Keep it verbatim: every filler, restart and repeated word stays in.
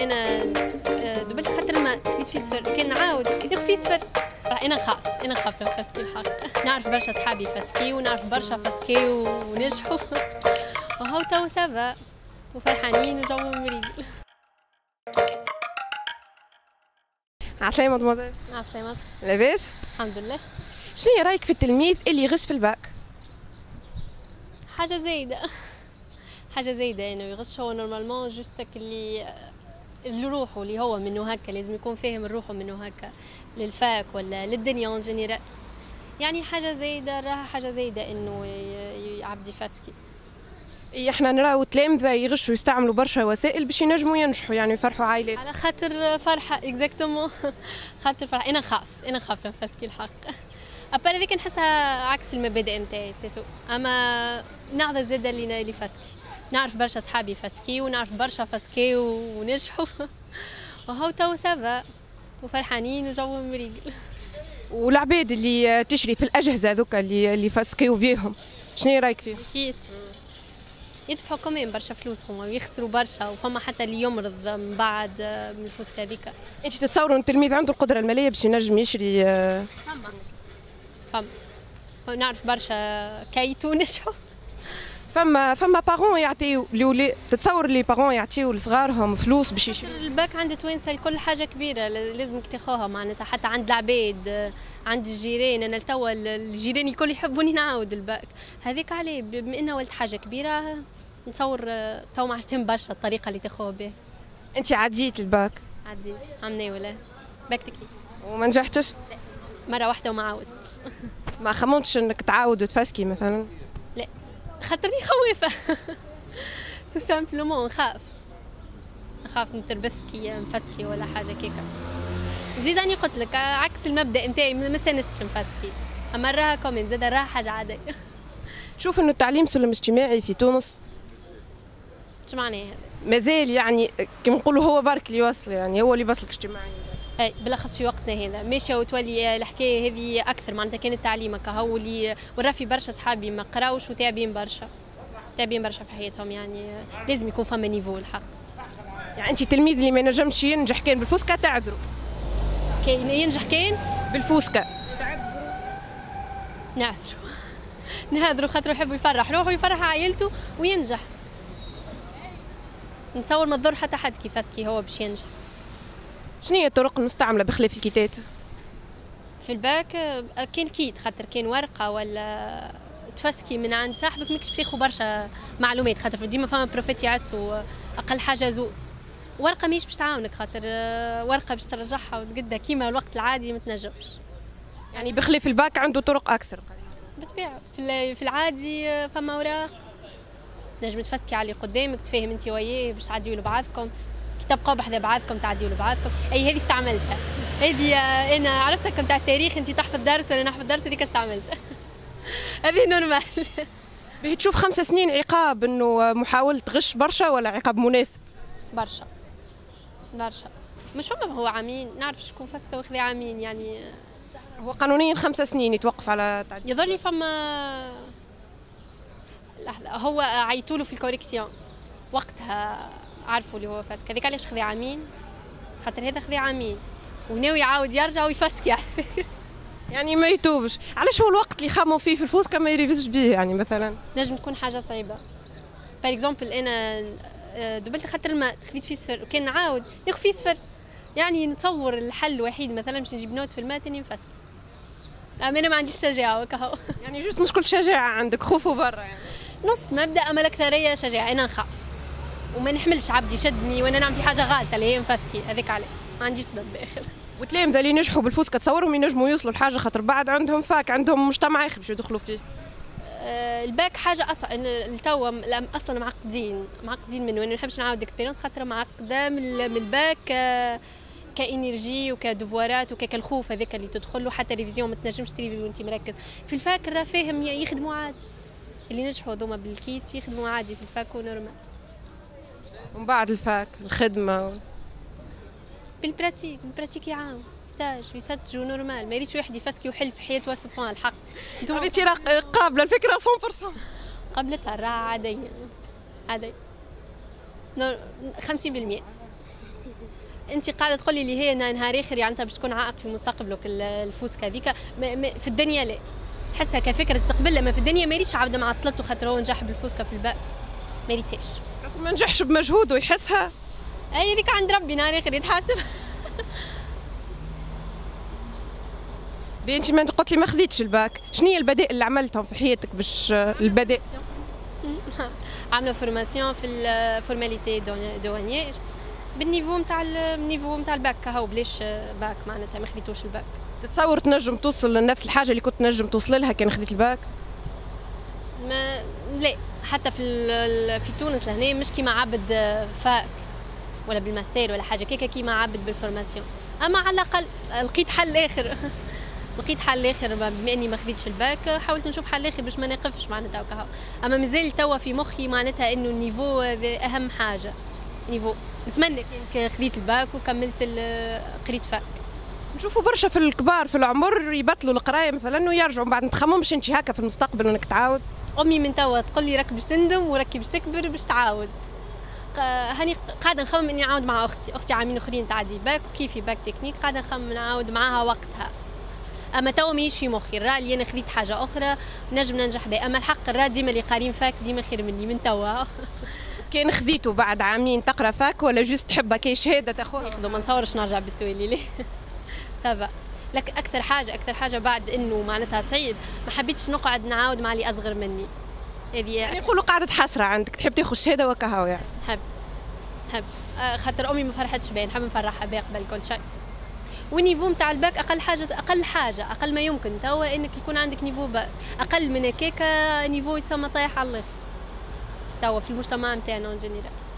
انا دبلت خاطر ما خديت في صفر كان نعاود ياخذ في صفر. انا نخاف انا نخاف من فاسكي الحق. نعرف برشا صحابي فاسكي ونعرف برشا فاسكي ونجحوا وهو تو سافا وفرحانين وجو مريق. عسلامة مدموزيل. عسلامة. لاباس؟ الحمد لله. شنو رايك في التلميذ اللي يغش في الباك؟ حاجة زايدة حاجة زايدة انه يغش. هو نورمالمون جوستك اللي اللي روحه اللي هو منه هكا لازم يكون فاهم روحه منه هكا للفاك ولا للدنيا اون جينيرال. يعني حاجة زايدة راها حاجة زايدة انه يعبد فاسكي. اي احنا نراو تلامذة يغشوا يستعملوا برشا وسائل باش ينجموا ينجحوا يعني يفرحوا عائلات. على خاطر فرحة اكزاكتومون خاطر فرحة. انا نخاف انا نخاف من فاسكي الحق. ابار هذيك نحسها عكس المبادئ نتاعي سيتو. اما نعرف زاده اللي اللي فاسكي. نعرف برشا صحابي فاسكي ونعرف برشا فاسكي ونجحوا وهو تو سافا وفرحانين وجو مريق. والعباد اللي تشري في الاجهزه ذوك اللي اللي فاسكيو بيهم شنو رايك فيهم؟ اكيد يدفعوا كمان برشا فلوس هما ويخسروا برشا وفما حتى اللي يمرض من بعد من الفلوس هذيك. انت تتصوروا ان التلميذ عنده القدره الماليه باش ينجم يشري؟ فما فما نعرف برشا كايتو نجحوا. فما فما بارون يعطيو لولاد. تتصور اللي بارون يعطيو لصغارهم فلوس باش يشريو؟ الباك عند توانسه الكل حاجه كبيره لازمك تاخوها معناتها حتى عند العباد عند الجيران. انا توا الجيران الكل يحبوني نعاود الباك هذيك عليه بما انه ولد حاجه كبيره. نتصور تو ما عادش تهم برشا الطريقه اللي تاخوها به. انت عديت الباك؟ عديت عملي ولا باك تكنيك. وما نجحتش؟ لا مره واحده وما عاودتش. ما خممتش انك تعاود وتفاسكي مثلا؟ لا خاطرني خوافه تو سامبلومون نخاف نخاف نتربث كي نفسكي ولا حاجه كيكا. زيد اني قلت لك عكس المبدا نتاعي ما استانستش نفسكي. اما راها كومين زاد راها حاجه عاديه. تشوف انه التعليم سلم اجتماعي في تونس؟ اش معناها هذا؟ مازال يعني كيما نقولوا هو برك اللي يوصل يعني هو اللي بصلك اجتماعيا. اي بالاخص في وقتنا هذا ماشيه وتولي الحكايه هذه اكثر معناتها كان التعليم هكا هو اللي ورا في برشا صحابي ما قراوش وتعبين برشا تابعين برشا في حياتهم. يعني لازم يكون فما نيفو الحق. يعني انت تلميذ اللي ما نجمش ينجح كان بالفوسكا تعذروا؟ كاين ينجح كان بالفوسكا نعذروا نعذروا خاطر يحب يفرح روحه ويفرح عائلته وينجح. نتصور ما تضر حتى حد كيفاش كي هو باش ينجح. شنو هي الطرق المستعمله بخلاف الكيتات؟ في الباك كان كيت خاطر كان ورقه ولا تفسكي من عند صاحبك ماكش باش تاخذ برشا معلومات خاطر ديما فما بروفيت يعسوا اقل حاجه زوز. ورقه ماهيش باش تعاونك خاطر ورقه باش ترجعها وتقدها كيما الوقت العادي ما تنجمش. يعني بخلاف الباك عنده طرق اكثر بالطبيعه. في العادي فما اوراق نجم تفسكي على اللي قدامك تفهم انت وياه باش تعديوا لبعضكم كي تبقاو بحذا بعضكم تعديوا لبعضكم. اي هذه استعملتها. هذه انا عرفتها نتاع التاريخ انت تحفظ درس وانا نحفظ درس هذيك استعملتها. هذه نورمال. باهي تشوف خمس سنين عقاب انه محاولة غش برشا ولا عقاب مناسب؟ برشا برشا مش فما هو عامين نعرف شكون فاسكه واخذ عامين يعني. هو قانونيا خمس سنين يتوقف على تعديل. يظل لي فما لحظه هو عيطوا له في الكوريكسيون وقتها عرفوا اللي هو فاسك. هذيك علاش خذ عامين خاطر هذا خذ عامين وناوي يعاود يرجع ويفسك على فكره. يعني ما يتوبش. علاش هو الوقت اللي خاموا فيه في الفوسكا ما يريفزش به يعني مثلا؟ نجم تكون حاجه صعيبه. بار اكزومبل انا دبلت خاطر الماء خذيت فيه صفر وكان نعاود ناخذ فيه صفر. يعني نتصور الحل الوحيد مثلا باش نجيب نوت في الماء تاني نفسك. اما انا ما عنديش شجاعه وكهو. يعني جوست مش كل شجاعه عندك خوف وبرا يعني. نص مبدا اما الاكثريه شجاعه. انا نخاف وما نحملش عبد يشدني وانا نعمل في حاجه غلطه اللي هي مفسكي هذيك عليه ما عنديش سبب باخر. وتلامذة اللي نجحوا بالفوسكا تصورهم ينجموا يوصلوا لحاجه خاطر بعد عندهم فاك عندهم مجتمع اخر باش يدخلوا فيه. أه الباك حاجه اصلا التوا اصلا معقدين معقدين منه. انا ما نحبش نعاود اكسبيريونس خاطر معقده من الباك أه كانرجي وكدفوارات وكالخوف هذاك اللي تدخل له حتى ريفيزيون ما تنجمش تريفيزي وانت مركز في الفاك. راه فاهم يخدموا عادي اللي نجحوا هذوما بالكيت يخدموا عادي في الفاك ونورمال. ومن بعد الفاك الخدمه و... بالبراتيك بالبراتيك يعاون ستاج ويسجلوا نورمال. ما يريدش واحد يفسكي ويحل في حياته سبحان الحق. انت قابله الفكره مية بالمية؟ قبلتها راها عاديه عاديه خمسين بالمئة انت قاعده تقولي اللي هي نهار اخر يعني انت باش تكون عائق في مستقبلك الفوسك هذيك في الدنيا لا تحسها كفكره تقبل، اما في الدنيا ما ريتش عبده معطلته خاطر هو نجح بالفوسكه في الباك ما ريتهاش. ما نجحش بمجهوده يحسها. اي هذيك عند ربي نهار اخر يتحاسب. انت ما قلت لي ما خذيتش الباك، شنو هي البدائل اللي عملتهم في حياتك باش البدائل؟ عامله فورماسيون في الفورماليتي دوانيير بالنيفو نتاع النيفو نتاع الباك كهو بلاش باك معناتها ما خديتوش الباك. تتصور تنجم توصل لنفس الحاجه اللي كنت تنجم توصل لها كان خديت الباك؟ ما لا حتى في في تونس لهنا مش كيما عبد فاك ولا بالماستير ولا حاجه كيكا كيما عبد بالفورماسيون، اما على الاقل لقيت حل اخر. لقيت حل اخر بما اني ما خديتش الباك حاولت نشوف حل اخر باش ما نقفش معناتها وكهو، اما مازال توا في مخي معناتها انه النيفو اهم حاجه. نيفو نتمنى كان خديت الباك وكملت قريت فاك. نشوفوا برشا في الكبار في العمر يبطلوا القرايه مثلا ويرجعوا بعد، ما تخممش انت هكا في المستقبل انك تعاود؟ امي من توا تقول لي راك باش تندم وراكي باش تكبر باش تعاود. هاني قاعده نخمم اني نعاود مع اختي، اختي عامين اخرين تعدي باك وكيفي باك تكنيك قاعده نخمم نعاود معاها وقتها. اما توا ماهيش في مخي الرا اللي انا خديت حاجه اخرى نجم ننجح بها، اما الحق الرا ديما اللي قارين فاك ديما خير مني من توا. كان خذيته بعد عامين تقرا فاك ولا جوست تحبها كي شهاده تاخذها؟ ياخذوا ما نتصورش نرجع بالتوالي ليه. سافا لك اكثر حاجه اكثر حاجه بعد انه معناتها صعيب ما حبيتش نقعد نعاود مع اللي اصغر مني. هذه يعني يقولوا قاعده حسره عندك تحب تاخذ شهاده وكهو يعني؟ حب حب آه خاطر امي ما فرحتش بها نحب نفرحها بها قبل كل شيء. والنيفو نتاع الباك اقل حاجه اقل حاجه اقل ما يمكن توا انك يكون عندك نيفو باك اقل من هكاك نيفو يتسمى طايح على الاخر توا في المجتمع نتاعنا اون جينيرال.